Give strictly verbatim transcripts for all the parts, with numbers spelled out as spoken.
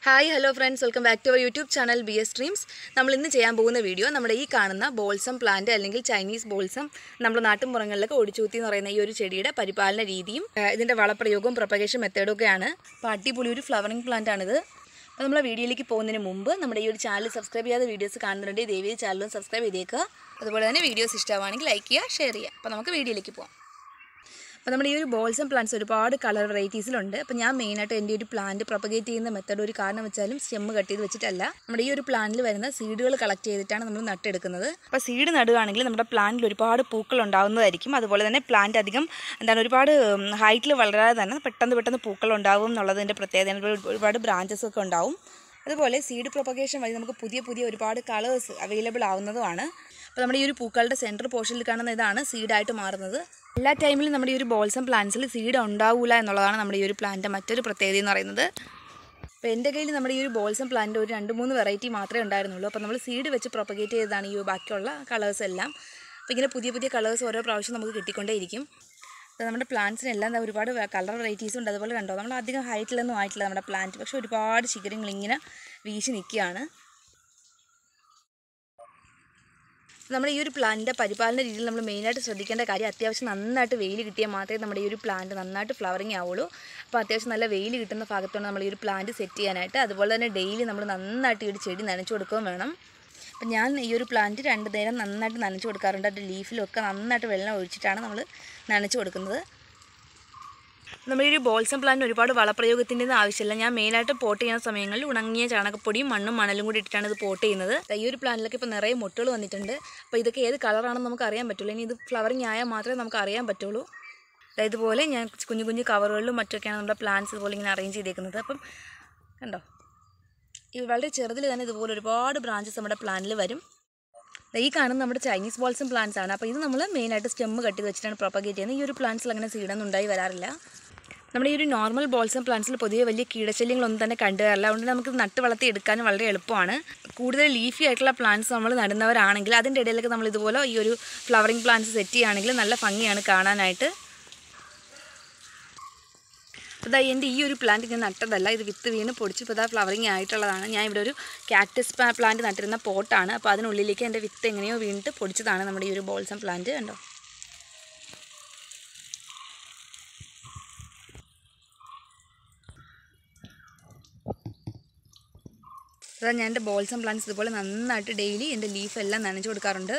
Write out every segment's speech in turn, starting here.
Hi, hello friends, welcome back to our YouTube channel B S Dreams. നമ്മൾ ഇന്ന് ചെയ്യാൻ പോകുന്ന വീഡിയോ നമ്മുടെ ഈ കാണുന്ന ബോൾസം പ്ലാന്റ് അല്ലെങ്കിൽ ചൈനീസ് ബോൾസം നമ്മുടെ നാട്ടുമ്പുറങ്ങളിലൊക്കെ ഒടിച്ചൂത്തി എന്ന് പറയുന്ന ഈ ഒരു ചെടിയുടെ പരിപാലന രീതിയും ഇതിന്റെ വളപ്രയോഗവും പ്രൊപ്പഗേഷൻ മെത്തേഡും ഒക്കെയാണ്. അപ്പോൾ അടിപൊളി ഒരു ഫ്ലവറിംഗ് പ്ലാന്റ് ആണിത്. അപ്പോൾ നമ്മൾ വീഡിയോയിലേക്ക് പോകുന്നതിന് മുമ്പ് നമ്മുടെ ഈ ഒരു ചാനൽ സബ്സ്ക്രൈബ് ചെയ്യാതെ വീഡിയോസ് കാണുന്നുണ്ടെങ്കിൽ ദയവായി ചാനലും സബ്സ്ക്രൈബ് ചെയ്തേക്കുക. അതുപോലെ തന്നെ വീഡിയോസ് ഇഷ്ടമാണെങ്കിൽ ലൈക്ക് ചെയ്യുക, ഷെയർ ചെയ്യുക. അപ്പോൾ നമുക്ക് വീഡിയോയിലേക്ക് പോകാം. അപ്പോൾ നമ്മുടെ ഈ ഒരു ബോൾസം പ്ലാന്റ്സ് ഒരുപാട് കളർ വെറൈറ്റീസിലുണ്ട്. അപ്പോൾ ഞാൻ മെയിനായിട്ട് എൻ്റെ ഒരു പ്ലാന്റ് പ്രൊപ്പഗേറ്റ് ചെയ്യുന്ന മെത്തേഡ് ഒരു കാരണം വെച്ചാലും സ്റ്റെമ്മ് കട്ട് ചെയ്ത് വെച്ചിട്ടല്ല, നമ്മുടെ ഈ ഒരു പ്ലാന്റിൽ വരുന്ന സീഡുകൾ കളക്ട് ചെയ്തിട്ടാണ് നമ്മൾ നട്ടെടുക്കുന്നത്. അപ്പോൾ സീഡ് നടുകയാണെങ്കിൽ നമ്മുടെ പ്ലാന്റിൽ ഒരുപാട് പൂക്കൾ ഉണ്ടാകുന്നതായിരിക്കും. അതുപോലെ തന്നെ പ്ലാന്റ് അധികം എന്താണ് ഒരുപാട് ഹൈറ്റിൽ വളരാതെ തന്നെ പെട്ടെന്ന് പെട്ടെന്ന് പൂക്കൾ ഉണ്ടാകും എന്നുള്ളതിൻ്റെ പ്രത്യേകത. ഒരുപാട് ബ്രാഞ്ചസ് ഒക്കെ ഉണ്ടാവും. അതുപോലെ സീഡ് പ്രൊപ്പഗേഷൻ വഴി നമുക്ക് പുതിയ പുതിയ ഒരുപാട് കളേഴ്സ് അവൈലബിൾ ആവുന്നതുമാണ്. അപ്പോൾ നമ്മുടെ ഈ ഒരു പൂക്കളുടെ സെൻറ്റർ പോർഷനിൽ കാണുന്ന ഇതാണ് സീഡായിട്ട് മാറുന്നത്. എല്ലാ ടൈമിലും നമ്മുടെ ഈ ഒരു ബോൾസം പ്ലാന്റ്സിൽ സീഡ് ഉണ്ടാവില്ല എന്നുള്ളതാണ് നമ്മുടെ ഈ ഒരു പ്ലാന്റിൻ്റെ മറ്റൊരു പ്രത്യേകത എന്ന് പറയുന്നത്. അപ്പോൾ എൻ്റെ കയ്യിൽ നമ്മുടെ ഈ ഒരു ബോൾസം പ്ലാന്റ് ഒരു രണ്ട് മൂന്ന് വെറൈറ്റി മാത്രമേ ഉണ്ടായിരുന്നുള്ളൂ. അപ്പോൾ നമ്മൾ സീഡ് വെച്ച് പ്രൊപ്പഗേറ്റ് ചെയ്തതാണ് ഈ ബാക്കിയുള്ള കളേഴ്സ് എല്ലാം. അപ്പോൾ ഇങ്ങനെ പുതിയ പുതിയ കളേഴ്സ് ഓരോ പ്രാവശ്യം നമുക്ക് കിട്ടിക്കൊണ്ടേയിരിക്കും. അപ്പോൾ നമ്മുടെ പ്ലാന്റ്സിനെല്ലാം ഒരുപാട് കളർ വെറൈറ്റീസും ഉണ്ട്. അതുപോലെ കണ്ടോ, നമ്മൾ അധികം ഹൈറ്റിലൊന്നും ആയിട്ടില്ല നമ്മുടെ പ്ലാന്റ്, പക്ഷേ ഒരുപാട് ശിഖരങ്ങൾ ഇങ്ങനെ വീശി നിൽക്കുകയാണ്. നമ്മുടെ ഈ ഒരു പ്ലാന്റിൻ്റെ പരിപാലന രീതിയിൽ നമ്മൾ മെയിനായിട്ട് ശ്രദ്ധിക്കേണ്ട കാര്യം, അത്യാവശ്യം നന്നായിട്ട് വെയിൽ കിട്ടിയാൽ മാത്രമേ നമ്മുടെ ഈ ഒരു പ്ലാന്റ് നന്നായിട്ട് ഫ്ലവറിങ് ആവുള്ളൂ. അപ്പോൾ അത്യാവശ്യം നല്ല വെയിൽ കിട്ടുന്ന ഭാഗത്താണ് നമ്മൾ ഈ ഒരു പ്ലാന്റ് സെറ്റ് ചെയ്യാനായിട്ട്. അതുപോലെ തന്നെ ഡെയിലി നമ്മൾ നന്നായിട്ട് ഈ ഒരു ചെടി നനച്ചു കൊടുക്കുകയും വേണം. അപ്പം ഞാൻ ഈ ഒരു പ്ലാന്റ് രണ്ട് നേരം നന്നായിട്ട് നനച്ചു കൊടുക്കാറുണ്ട്. അതിൻ്റെ ലീഫിലൊക്കെ നന്നായിട്ട് വെള്ളം ഒഴിച്ചിട്ടാണ് നമ്മൾ നനച്ചു കൊടുക്കുന്നത്. നമ്മുടെ ഈ ഒരു ബോൾസം പ്ലാന്റ് ഒരുപാട് വളപ്രയോഗത്തിൻ്റെ ആവശ്യമില്ല. ഞാൻ മെയിനായിട്ട് പോട്ട് ചെയ്യുന്ന സമയങ്ങളിൽ ഉണങ്ങിയ ചാണകപ്പൊടിയും മണ്ണും മണലും കൂടി ഇട്ടിട്ടാണ് ഇത് പോട്ട് ചെയ്യുന്നത്. ഈ ഒരു പ്ലാന്റിലൊക്കെ ഇപ്പോൾ നിറയെ മുട്ടുകൾ വന്നിട്ടുണ്ട്. അപ്പോൾ ഇതൊക്കെ ഏത് കളറാണെന്ന് നമുക്ക് അറിയാൻ പറ്റുള്ളൂ. ഇനി ഇത് ഫ്ലവറിങ് ആയാൽ മാത്രമേ നമുക്ക് അറിയാൻ പറ്റുള്ളൂ. ഇതുപോലെ ഞാൻ കുഞ്ഞു കുഞ്ഞു കവറുകളിലും മറ്റൊക്കെയാണ് നമ്മുടെ പ്ലാന്റ്സ് ഇതുപോലെ ഇങ്ങനെ അറേഞ്ച് ചെയ്തേക്കുന്നത്. അപ്പം കണ്ടോ, ഇത് വളരെ ചെറുതിൽ തന്നെ ഇതുപോലെ ഒരുപാട് ബ്രാഞ്ചസ് നമ്മുടെ പ്ലാന്റിൽ വരും. ഈ കാണുന്ന നമ്മുടെ ചൈനീസ് ബോൾസം പ്ലാന്റ്സ് ആണ്. അപ്പോൾ ഇത് നമ്മൾ മെയിനായിട്ട് സ്റ്റെമ്മ് കട്ട് ചെയ്ത് വെച്ചിട്ടാണ് പ്രൊപ്പഗേറ്റ് ചെയ്യുന്നത്. ഈ ഒരു പ്ലാന്റ്സിൽ അങ്ങനെ സീഡൊന്നും ഉണ്ടായി വരാറില്ല. നമ്മുടെ ഈ ഒരു നോർമൽ ബോൾസം പ്ലാന്റ്സിൽ പൊതുവെ വലിയ കീടശല്യങ്ങളൊന്നും തന്നെ കണ്ടുവരില്ല. അതുകൊണ്ട് നമുക്ക് നട്ട് വളർത്തി എടുക്കാനും വളരെ എളുപ്പമാണ്. കൂടുതൽ ലീഫി ആയിട്ടുള്ള പ്ലാന്റ്സ് നമ്മൾ നടുന്നവരാണെങ്കിൽ അതിൻ്റെ ഇടയിലൊക്കെ നമ്മൾ ഇതുപോലെ ഈ ഒരു ഫ്ലവറിങ് പ്ലാന്റ്സ് സെറ്റ് ചെയ്യുകയാണെങ്കിൽ നല്ല ഭംഗിയാണ് കാണാനായിട്ട്. അപ്പോൾ എൻ്റെ ഈ ഒരു പ്ലാന്റ് ഞാൻ നട്ടതല്ല, ഇത് വിത്ത് വീണ് പൊടിച്ചപ്പോൾ ഇതാ ഫ്ലവറിങ് ആയിട്ടുള്ളതാണ്. ഞാൻ ഇവിടെ ഒരു കാക്ടസ് പ്ലാന്റ് നട്ടിരുന്ന പോട്ടാണ്. അപ്പോൾ അതിനുള്ളിലേക്ക് എൻ്റെ വിത്ത് എങ്ങനെയോ വീണിട്ട് പൊടിച്ചതാണ് നമ്മുടെ ഈ ഒരു ബോൾസം പ്ലാന്റ്. കണ്ടോ, അതാ ഞാൻ എൻ്റെ ബോൾസം പ്ലാന്റ്സ് ഇതുപോലെ നന്നായിട്ട് ഡെയിലി എൻ്റെ ലീഫെല്ലാം നനച്ചു കൊടുക്കാറുണ്ട്.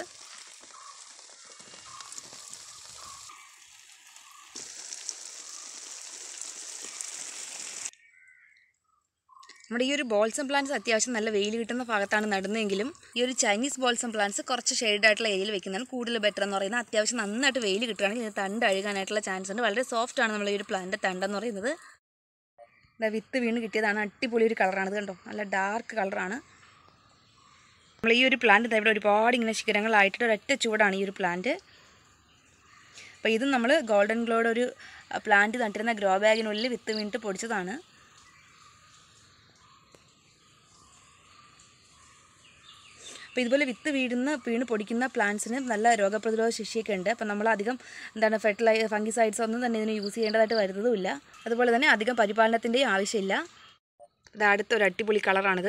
നമ്മുടെ ഈ ഒരു ബോൾസം പ്ലാന്റ്സ് അത്യാവശ്യം നല്ല വെയിൽ കിട്ടുന്ന ഭാഗത്താണ് നടുന്നതെങ്കിലും ഈ ഒരു ചൈനീസ് ബോൾസം പ്ലാന്റ്സ് കുറച്ച് ഷെയ്ഡായിട്ടുള്ള ഏരിയയിൽ വെക്കുന്നതാണ് കൂടുതൽ ബെറ്റർ എന്ന് പറയുന്നത്. അത്യാവശ്യം നന്നായിട്ട് വെയിൽ കിട്ടുകയാണെങ്കിൽ ഇത് തണ്ട് അഴുകാനായിട്ടുള്ള ചാൻസ് ഉണ്ട്. വളരെ സോഫ്റ്റ് ആണ് നമ്മുടെ ഈ ഒരു പ്ലാന്റ് തണ്ടെന്ന് പറയുന്നത്. വിത്ത് വീണ് കിട്ടിയതാണ്. അടിപൊളി ഒരു കളറാണ്. ഇത് കണ്ടോ, നല്ല ഡാർക്ക് കളറാണ്. നമ്മൾ ഈ ഒരു പ്ലാന്റ് ഇവിടെ ഒരുപാട് ഇങ്ങനെ ശിഖരങ്ങളായിട്ട് ഒരൊറ്റ ചൂടാണ് ഈ ഒരു പ്ലാന്റ്. അപ്പോൾ ഇതും നമ്മൾ ഗോൾഡൻ ഗ്ലോയുടെ ഒരു പ്ലാന്റ് നട്ടിരുന്ന ഗ്രോ ബാഗിനുള്ളിൽ വിത്ത് വീണിട്ട് പൊടിച്ചതാണ്. അപ്പോൾ ഇതുപോലെ വിത്ത് വീഴുന്ന വീണ് പൊടിക്കുന്ന പ്ലാന്റ്സിന് നല്ല രോഗപ്രതിരോധ ശേഷിയൊക്കെ ഉണ്ട്. അപ്പോൾ നമ്മൾ അധികം എന്താണ് ഫെർട്ടിലൈ ഫംഗിസൈഡ്സ് ഒന്നും തന്നെ ഇതിന് യൂസ് ചെയ്യേണ്ടതായിട്ട് വരുന്നതുമില്ല. അതുപോലെ തന്നെ അധികം പരിപാലനത്തിൻ്റെയും ആവശ്യമില്ല. ഇത് അടുത്തൊരു അടിപൊളി കളറാണിത്.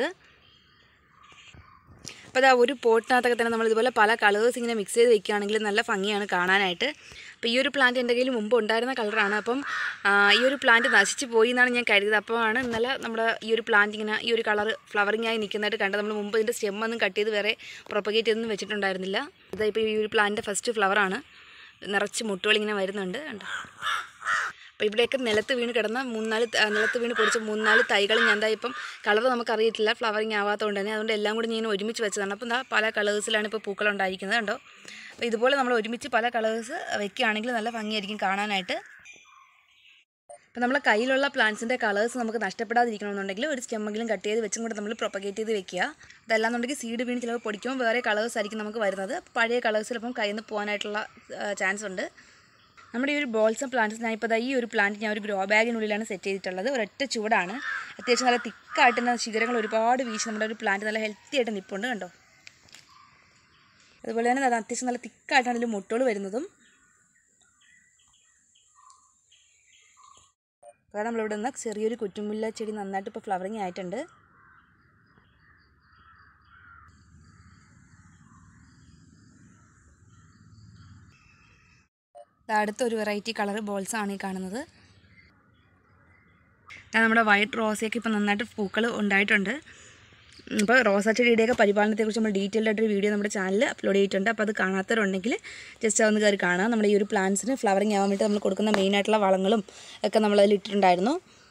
അപ്പോൾ അതാ ഒരു പോട്ടിനകത്തൊക്കെ തന്നെ നമ്മൾ ഇതുപോലെ പല കളേഴ്സ് ഇങ്ങനെ മിക്സ് ചെയ്ത് വെക്കുകയാണെങ്കിൽ നല്ല ഭംഗിയാണ് കാണാനായിട്ട്. അപ്പോൾ ഈ ഒരു പ്ലാന്റ് എൻ്റെ കയ്യിൽ മുമ്പ് ഉണ്ടായിരുന്ന കളറാണ്. അപ്പം ഈ ഒരു പ്ലാന്റ് നശിച്ച് പോയി എന്നാണ് ഞാൻ കരുതിയത്. അപ്പോഴാണ് ഇന്നലെ നമ്മുടെ ഈ ഒരു പ്ലാന്റ് ഇങ്ങനെ ഈ ഒരു കളർ ഫ്ലവറിംഗ് ആയി നിൽക്കുന്നതായിട്ട് കണ്ടത്. നമ്മൾ മുമ്പ് ഇതിൻ്റെ സ്റ്റെമ്മൊന്നും കട്ട് ചെയ്ത് വേറെ പ്രൊപ്പഗേറ്റ് ചെയ്തൊന്നും വെച്ചിട്ടുണ്ടായിരുന്നില്ല. ഇതാ ഇപ്പോൾ ഈ ഒരു പ്ലാന്റിൻ്റെ ഫസ്റ്റ് ഫ്ലവറാണ്. നിറച്ച് മുട്ടുകൾ ഇങ്ങനെ വരുന്നുണ്ട് കണ്ടോ. അപ്പോൾ ഇവിടെയൊക്കെ നിലത്ത് വീണ് കിടന്ന മൂന്നാല് നിലത്ത് വീണ് പൊടിച്ച മൂന്നാല് തൈകൾ ഞാൻ എന്താ ഇപ്പം കളർ നമുക്കറിയിട്ടില്ല, ഫ്ലവറിങ് ആവാത്തതുകൊണ്ട് തന്നെ. അതുകൊണ്ട് എല്ലാം കൂടി ഞാൻ ഒരുമിച്ച് വെച്ചതാണ്. അപ്പോൾ എന്താ പല കളേഴ്സിലാണ് ഇപ്പോൾ പൂക്കൾ ഉണ്ടായിരിക്കുന്നത് കണ്ടോ. അപ്പോൾ ഇതുപോലെ നമ്മൾ ഒരുമിച്ച് പല കളേഴ്സ് വെക്കുകയാണെങ്കിൽ നല്ല ഭംഗിയായിരിക്കും കാണാനായിട്ട്. അപ്പോൾ നമ്മളെ കയ്യിലുള്ള പ്ലാന്റ്സിൻ്റെ കളേഴ്സ് നമുക്ക് നഷ്ടപ്പെടാതിരിക്കണമെന്നുണ്ടെങ്കിൽ ഒരു സ്റ്റെമ്മെങ്കിലും കട്ട് ചെയ്ത് വെച്ചും കൂടെ നമ്മൾ പ്രൊപ്പഗേറ്റ് ചെയ്ത് വെക്കുക. അതല്ലാന്നുണ്ടെങ്കിൽ സീഡ് വീണ് ചിലപ്പോൾ പൊടിക്കുമ്പോൾ വേറെ കളേഴ്സ് ആയിരിക്കും നമുക്ക് വരുന്നത്. പഴയ കളേഴ്സ് ചിലപ്പം കയ്യിൽ നിന്ന് പോകാനായിട്ടുള്ള ചാൻസ് ഉണ്ട്. നമ്മുടെ ഈ ഒരു ബോൾസം പ്ലാന്റ്സ് ഞാൻ ഇപ്പോൾ ഈ ഒരു പ്ലാന്റ് ഞാൻ ഒരു ഗ്രോ ബാഗിനുള്ളിലാണ് സെറ്റ് ചെയ്തിട്ടുള്ളത്. ഒരൊറ്റ ചൂടാണ്. അത്യാവശ്യം നല്ല തിക്കായിട്ട് ശിഖരങ്ങൾ ഒരുപാട് വീശി നമ്മുടെ ഒരു പ്ലാന്റ് നല്ല ഹെൽത്തി ആയിട്ട് നിൽപ്പുണ്ട് കണ്ടോ. അതുപോലെ തന്നെ അത് അത്യാവശ്യം നല്ല തിക്കായിട്ടാണ് ഇതിൽ മുട്ടുകൾ വരുന്നതും. അപ്പോൾ നമ്മളിവിടെ നിന്ന് ചെറിയൊരു കുറ്റുമുല്ല ചെടി നന്നായിട്ട് ഇപ്പോൾ ഫ്ലവറിങ് ആയിട്ടുണ്ട്. അടുത്തൊരു വെറൈറ്റി കളർ ബോൾസാണ് ഈ കാണുന്നത്. നമ്മുടെ വൈറ്റ് റോസയൊക്കെ ഇപ്പോൾ നന്നായിട്ട് പൂക്കൾ ഉണ്ടായിട്ടുണ്ട്. അപ്പോൾ റോസാ ചെടിയുടെയൊക്കെ പരിപാലനത്തെക്കുറിച്ച് നമ്മൾ ഡീറ്റെയിൽഡ് ആയിട്ടൊരു വീഡിയോ നമ്മുടെ ചാനലിൽ അപ്ലോഡ് ചെയ്തിട്ടുണ്ട്. അപ്പോൾ അത് കാണാത്തവരുണ്ടെങ്കിൽ ജസ്റ്റ് അതൊന്ന് കയറി കാണാം. നമ്മുടെ ഈ ഒരു പ്ലാന്റ്സിന് ഫ്ലവറിങ് ആവാൻ വേണ്ടി നമ്മൾ കൊടുക്കുന്ന മെയിനായിട്ടുള്ള വളങ്ങളും ഒക്കെ നമ്മളതിൽ ഇട്ടിട്ടുണ്ടായിരുന്നു.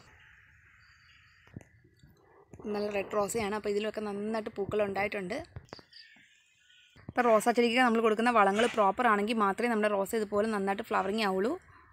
നല്ല റെഡ് റോസയാണ്. അപ്പോൾ ഇതിലൊക്കെ നന്നായിട്ട് പൂക്കൾ ഉണ്ടായിട്ടുണ്ട്. അപ്പോൾ റോസാ ചെടിക്ക് നമ്മൾ കൊടുക്കുന്ന വളങ്ങൾ പ്രോപ്പർ ആണെങ്കിൽ മാത്രമേ നമ്മുടെ റോസ ഇതുപോലെ നന്നായിട്ട് ഫ്ലവറിങ് ആവുള്ളൂ.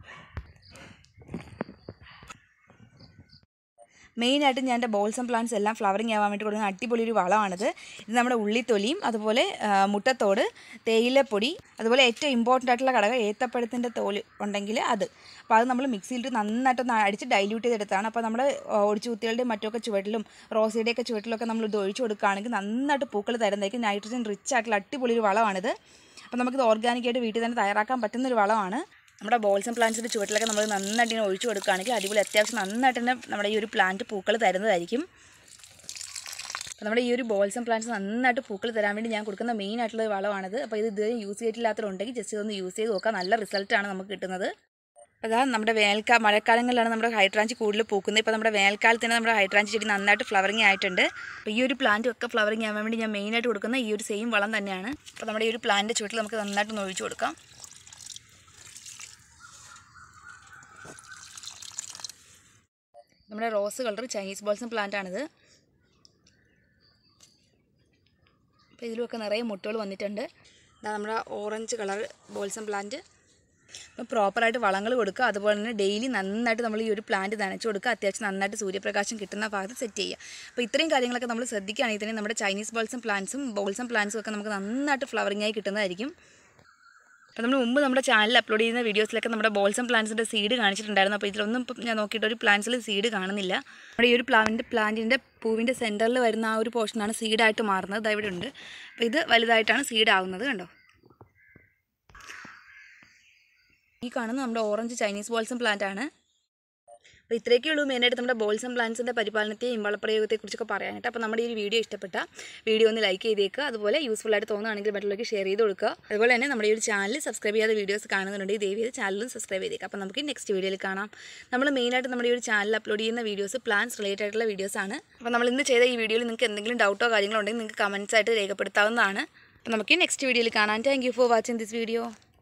മെയിനായിട്ട് ഞാൻ എൻ്റെ ബോൾസം പ്ലാന്റ്സ് എല്ലാം ഫ്ലവറിങ് ആവാൻ വേണ്ടി കൊടുക്കുന്ന അടിപൊളി ഒരു വളമാണിത്. ഇത് നമ്മുടെ ഉള്ളിത്തൊലിയും അതുപോലെ മുട്ടത്തോട്, തേയിലപ്പൊടി, അതുപോലെ ഏറ്റവും ഇമ്പോർട്ടൻ്റ് ആയിട്ടുള്ള ഘടകം ഏത്തപ്പഴത്തിൻ്റെ തോല് ഉണ്ടെങ്കിൽ അത്. അപ്പോൾ അത് നമ്മൾ മിക്സിയിലിട്ട് നന്നായിട്ടൊന്ന് അടിച്ച് ഡൈല്യൂട്ട് ചെയ്തെടുത്താണ്. അപ്പോൾ നമ്മുടെ ഒടിച്ചുകുത്തികളുടെയും മറ്റൊക്കെ ചുവട്ടിലും റോസയുടെയൊക്കെ ചുവട്ടിലൊക്കെ നമ്മൾ ഇത് ഒഴിച്ചു കൊടുക്കുകയാണെങ്കിൽ നന്നായിട്ട് പൂക്കൾ തരുന്നതായിരിക്കും. നൈട്രജൻ റിച്ച് ആയിട്ടുള്ള അടിപൊളി ഒരു വളമാണിത്. അപ്പോൾ നമുക്കിത് ഓർഗാനിക്കായിട്ട് വീട്ടിൽ തന്നെ തയ്യാറാക്കാൻ പറ്റുന്നൊരു വളമാണ്. നമ്മുടെ ബോൾസം പ്ലാന്റ്സിൻ്റെ ചുവട്ടിലൊക്കെ നമ്മൾ നന്നായിട്ട് ഇങ്ങനെ ഒഴിച്ചു കൊടുക്കുകയാണെങ്കിൽ അടിപൊളി അത്യാവശ്യം നന്നായിട്ട് തന്നെ നമ്മുടെ ഈ ഒരു പ്ലാന്റ് പൂക്കൾ തരുന്നതായിരിക്കും. അപ്പോൾ നമ്മുടെ ഈ ഒരു ബോൾസം പ്ലാന്റ്സ് നന്നായിട്ട് പൂക്കൾ തരാൻ വേണ്ടി ഞാൻ കൊടുക്കുന്ന മെയിൻ ആയിട്ടുള്ള വളമാണിത്. അപ്പോൾ ഇത് ഇതുവരെ യൂസ് ചെയ്തിട്ടില്ലാത്തവരുണ്ടെങ്കിൽ ജസ്റ്റ് ഇതൊന്ന് യൂസ് ചെയ്ത് നോക്കാം. നല്ല റിസൾട്ടാണ് നമുക്ക് കിട്ടുന്നത്. അപ്പോൾ അതാ നമ്മുടെ വേനൽക്കാല മഴക്കാലങ്ങളിലാണ് നമ്മുടെ ഹൈഡ്രാഞ്ചി കൂടുതൽ പൂക്കുന്നത്. ഇപ്പോൾ നമ്മുടെ വേനൽക്കാലത്ത് തന്നെ നമ്മുടെ ഹൈഡ്രാഞ്ചി ചെടി നന്നായിട്ട് ഫ്ലവറിങ് ആയിട്ടുണ്ട്. അപ്പോൾ ഈ ഒരു പ്ലാന്റ് ഒക്കെ ഫ്ലവറിങ് ആവാൻ വേണ്ടി ഞാൻ മെയിനായിട്ട് കൊടുക്കുന്ന ഈ ഒരു സെയിം വളം തന്നെയാണ്. അപ്പോൾ നമ്മുടെ ഈ ഒരു പ്ലാന്റിൻ്റെ ചുവട്ടിൽ നമുക്ക് നന്നായിട്ടൊന്ന് ഒഴിച്ചു കൊടുക്കാം. നമ്മുടെ rose colour Chinese balsam plant ആണിത്. അപ്പോൾ ഇതിലുമൊക്കെ നിറയെ മുട്ടുകൾ വന്നിട്ടുണ്ട്. ഇതാ നമ്മുടെ ഓറഞ്ച് കളർ ബോൾസം പ്ലാന്റ്. അപ്പോൾ പ്രോപ്പറായിട്ട് വളങ്ങൾ കൊടുക്കുക. അതുപോലെ തന്നെ ഡെയിലി നന്നായിട്ട് നമ്മൾ ഈ ഒരു പ്ലാന്റ് നനച്ച് കൊടുക്കുക. അത്യാവശ്യം നന്നായിട്ട് സൂര്യപ്രകാശം കിട്ടുന്ന ഭാഗത്ത് സെറ്റ് ചെയ്യുക. അപ്പോൾ ഇത്രയും കാര്യങ്ങളൊക്കെ നമ്മൾ ശ്രദ്ധിക്കുകയാണെങ്കിൽ തന്നെ നമ്മുടെ ചൈനീസ് ബോൾസം പ്ലാന്റ്സും ബോൾസം പ്ലാന്റ്സും ഒക്കെ നമുക്ക് നന്നായിട്ട് ഫ്ലവറിംഗ് ആയി കിട്ടുന്നതായിരിക്കും. അപ്പോൾ നമ്മൾ മുമ്പ് നമ്മുടെ ചാനലിൽ അപ്ലോഡ് ചെയ്യുന്ന വീഡിയോസിലൊക്കെ നമ്മുടെ ബോൾസം പ്ലാന്റ്സിൻ്റെ സീഡ് കാണിച്ചിട്ടുണ്ടായിരുന്നു. അപ്പോൾ ഇതിലൊന്നും ഇപ്പം ഞാൻ നോക്കിയിട്ട് ഒരു പ്ലാന്റ്സിൽ സീഡ് കാണുന്നില്ല. നമ്മുടെ ഈ ഒരു പ്ലാവിൻ്റെ പ്ലാന്റിൻ്റെ പൂവിൻ്റെ സെൻറ്ററിൽ വരുന്ന ആ ഒരു പോർഷനാണ് സീഡായിട്ട് മാറുന്നത്. അത് ഇവിടെ ഉണ്ട്. അപ്പോൾ ഇത് വലുതായിട്ടാണ് സീഡ് ആവുന്നത്. കണ്ടോ, ഈ കാണുന്നത് നമ്മുടെ ഓറഞ്ച് ചൈനീസ് ബോൾസം പ്ലാന്റ് ആണ്. അപ്പോൾ ഇത്രയൊക്കെ ഉള്ളൂ മെയിനായിട്ട് നമ്മുടെ ബോൾസം പ്ലാന്റ്സിൻ്റെ പരിപാലനത്തെയും വളപ്രയോഗത്തെക്കുറിച്ചൊക്കെ പറയാനായിട്ട്. അപ്പോൾ നമ്മുടെ ഈ ഒരു വീഡിയോ ഇഷ്ടപ്പെട്ട വീഡിയോ ഒന്ന് ലൈക്ക് ചെയ്തേക്കുക. അതുപോലെ യൂസ്ഫുൾ ആയിട്ട് തോന്നുകയാണെങ്കിൽ മറ്റുള്ളവർക്ക് ഷെയർ ചെയ്ത് കൊടുക്കുക. അതുപോലെ തന്നെ നമ്മുടെ ഈ ഒരു ചാനൽ സബ്സ്ക്രൈബ് ചെയ്യാതെ വീഡിയോസ് കാണുന്നുണ്ടെങ്കിൽ ദയവ് ചെയ്ത് ചാനലും സബ്സ്ക്രൈബ് ചെയ്തേക്കുക. അപ്പോൾ നമുക്ക് നെക്സ്റ്റ് വീഡിയോയിൽ കാണാം. നമ്മൾ മെയിനായിട്ട് നമ്മുടെ ഈ ഒരു ചാനൽ അപ്ലോഡ് ചെയ്യുന്ന വീഡിയോസ് പ്ലാന്റ്സ് റിലേറ്റഡ് ആയിട്ടുള്ള വീഡിയോസാണ്. അപ്പോൾ നമ്മൾ ഇന്ന് ചെയ്ത ഈ വീഡിയോയിൽ നിങ്ങൾക്ക് എന്തെങ്കിലും ഡൗട്ടോ കാര്യങ്ങളോ ഉണ്ടെങ്കിൽ നിങ്ങൾക്ക് കമൻസ് ആയിട്ട് രേഖപ്പെടുത്താവുന്നതാണ്. അപ്പോൾ നമുക്ക് നെക്സ്റ്റ് വീഡിയോയിൽ കാണാം. Thank you for watching this video.